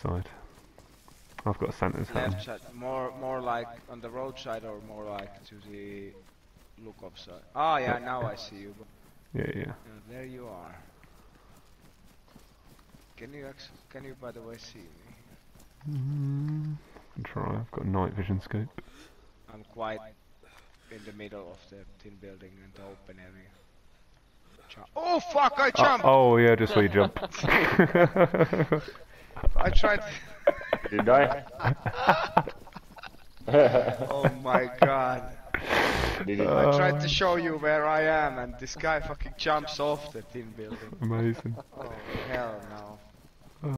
side. I've got Santa's hat. Left side, more like on the road side or more like to the look-off side? Ah, yeah, now I see you. Yeah. Yeah, there you are. Can you by the way see me? Can try. I've got a night vision scope. I'm quite in the middle of the tin building and the open area. Oh fuck! I jumped. Oh yeah, just where you jump. I tried. Did you die? Oh my god. Did you I tried to show you where I am and this guy fucking jumps off the tin building. Amazing. Oh hell no.